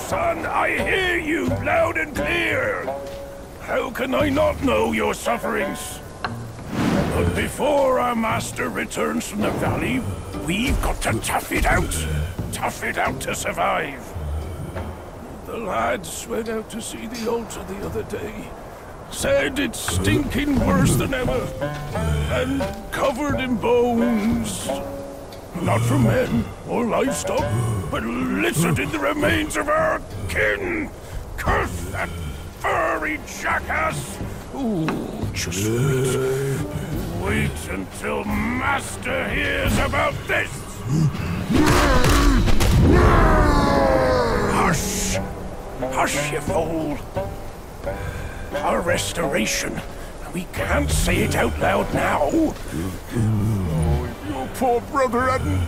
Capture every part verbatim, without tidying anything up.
son, I hear you loud and clear. How can I not know your sufferings? But before our master returns from the valley, we've got to tough it out. Tough it out to survive. The lads went out to see the altar the other day. Said it's stinking worse than ever. And covered in bones. Not from men or livestock, but littered in the remains of our kin. Curse that furry jackass! Ooh, just wait. Wait until Master hears about this! Hush! Hush, you fool! Our restoration. We can't say it out loud now. Oh, your poor brother hadn't...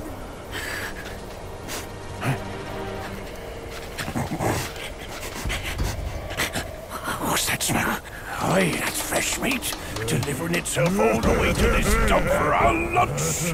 What's that smell? Aye, that's fresh meat. Delivering itself all the way to this dump for our lunch.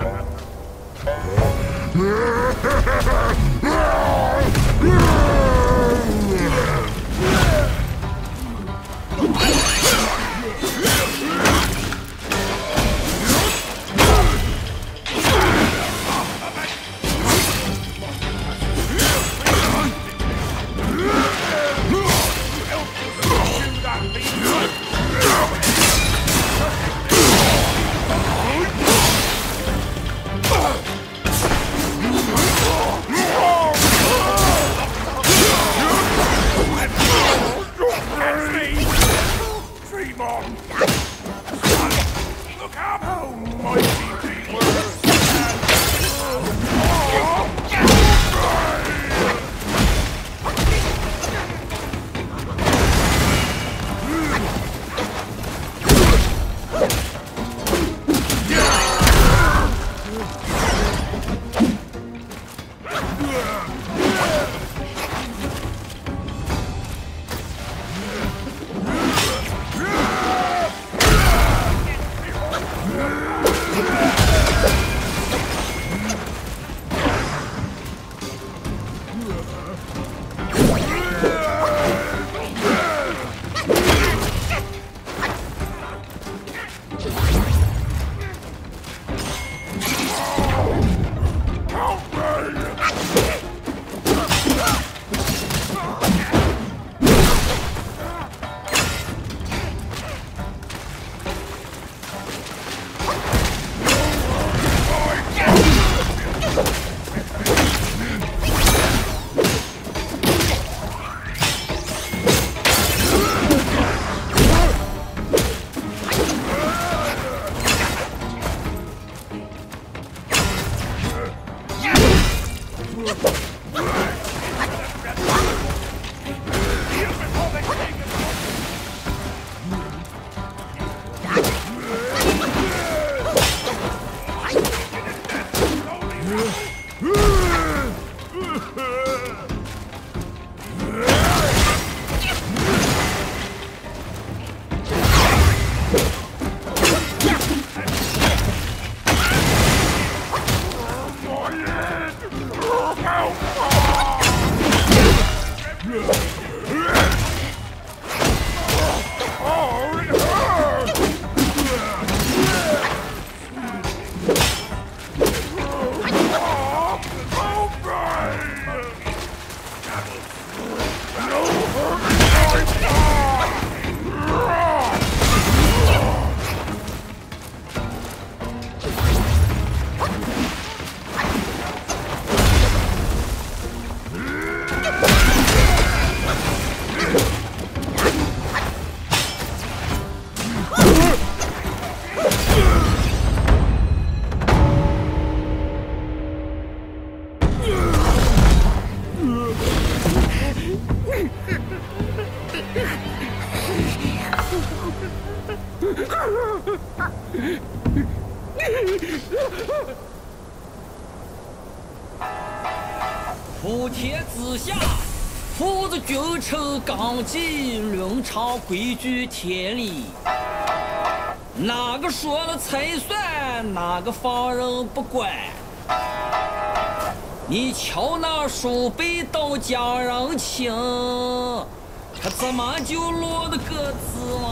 普天之下，父子君臣纲纪，伦常规矩天理。哪个说了才算？哪个放任不管？ 你瞧那书被刀架让情，他怎么就落得个子王？